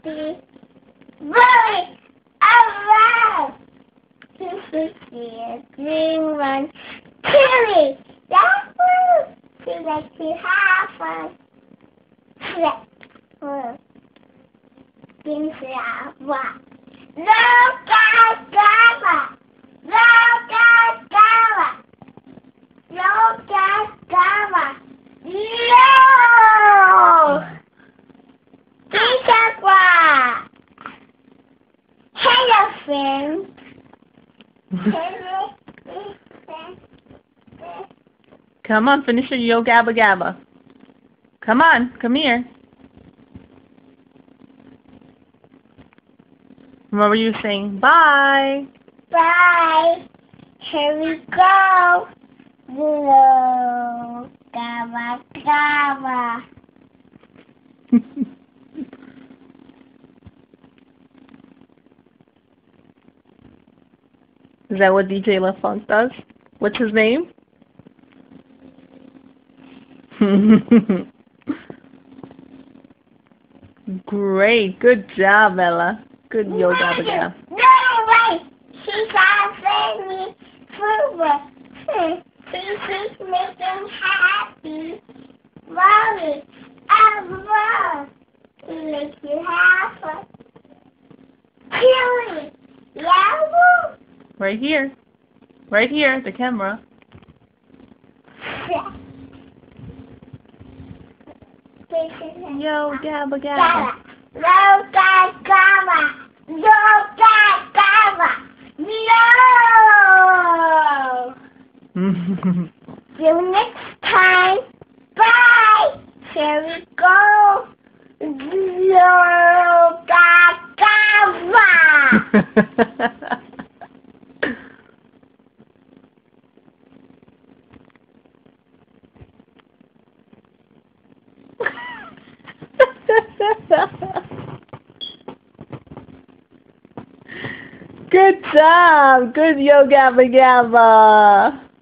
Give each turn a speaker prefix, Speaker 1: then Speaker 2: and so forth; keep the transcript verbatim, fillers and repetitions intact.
Speaker 1: happy. Really alive. This is the green one. Chili. That's food. She likes to have fun. Yeah. Things are what? Look at Gamma. Look at Gamma. Look at Gamma. No! Peter Pan. Hello, friends. Hello, friends.
Speaker 2: Come on, finish your Yo Gabba Gabba. Come on, come here. Remember you saying bye.
Speaker 1: Bye. Here we go. Hello, Gabba Gabba.
Speaker 2: Is that what D J LaFunk does? What's his name? Great. Good job, Ella. Good Yo Gabba Gabba.
Speaker 1: No way. She's having me food. She's making happy. Mommy, I love to make you happy. Chili. Yellow.
Speaker 2: Right here. Right here, the camera. Yo Gabba Gabba.
Speaker 1: Yo Gabba Gabba. Yo Gabba Gabba. No! See you next time. Bye. Here we go. Yo Gabba Gabba.
Speaker 2: Good job! Good Yo Gabba Gabba!